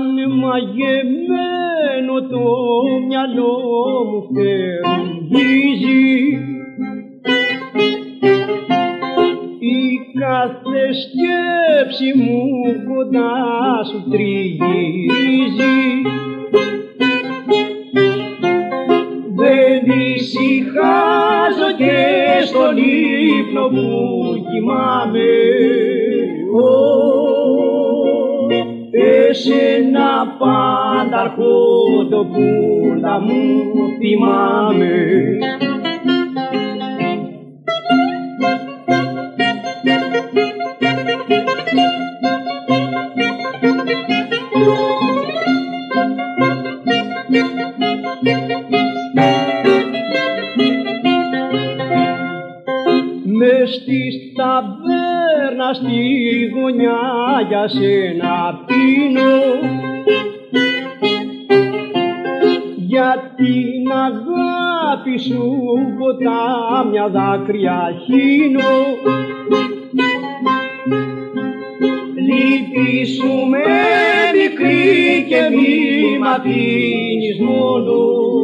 σαν μαγεμένο το μυαλό μου φτερουγίζει, η κάθε σκέψη μου κοντά σου τριγυρίζει. Δεν ησυχάζω και στον ύπνο που κοιμάμαι, εσένα πάντα αρχόντοπούλα μου θυμάμαι. Μες στις ταβέρνα στη γωνιά για σένα πίνω, για την αγάπη σου ποτάμια δάκρυα χύνω. Λυπήσουμε μικρή και μη μ' αφήνεις μόνο,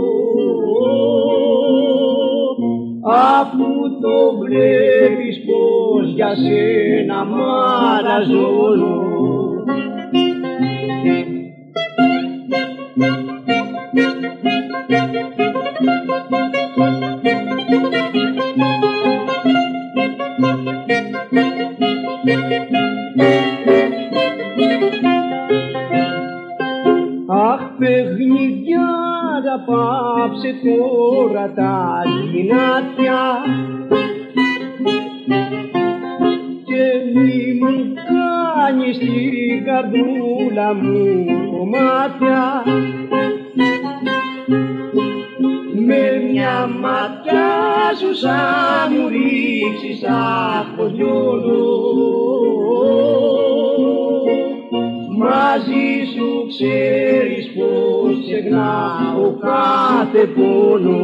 αφού το βλέπεις πως για σένα μ' αναζώνω. Αχ, παιχνιδιάρα, πάψε τώρα τα γυνάτια και μη μου κάνεις την καρδούλα μου κομμάτια. Με μια ματιά σου σαν μου ρίξεις απολιώνω, μαζί σου ξέρεις πως ξεχνάω κάθε πόνο.